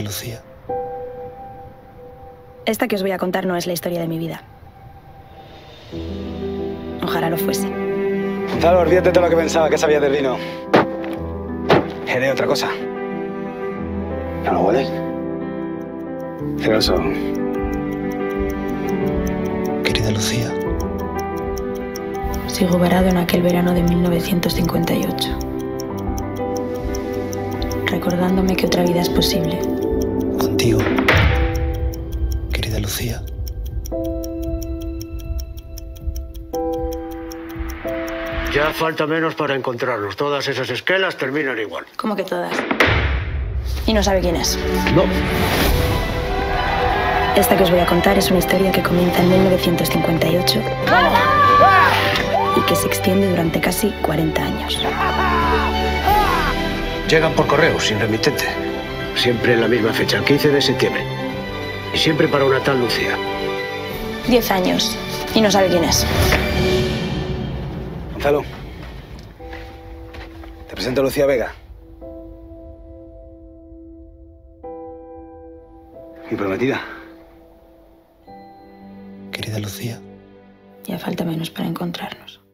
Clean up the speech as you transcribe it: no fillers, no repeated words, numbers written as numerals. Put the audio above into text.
Querida Lucía. Esta que os voy a contar no es la historia de mi vida. Ojalá lo fuese. Gonzalo, olvídate de todo lo que pensaba que sabía del vino. Haré otra cosa. ¿No lo hueles? Celoso. Querida Lucía. Sigo varado en aquel verano de 1958. Recordándome que otra vida es posible. Contigo. Querida Lucía. Ya falta menos para encontrarnos. Todas esas esquelas terminan igual. ¿Cómo que todas? Y no sabe quién es. No. Esta que os voy a contar es una historia que comienza en 1958 y que se extiende durante casi 40 años. Llegan por correo, sin remitente. Siempre en la misma fecha, el 15 de septiembre. Y siempre para una tal Lucía. 10 años y no sabe quién es. Gonzalo. Te presento a Lucía Vega. Mi prometida. Querida Lucía. Ya falta menos para encontrarnos.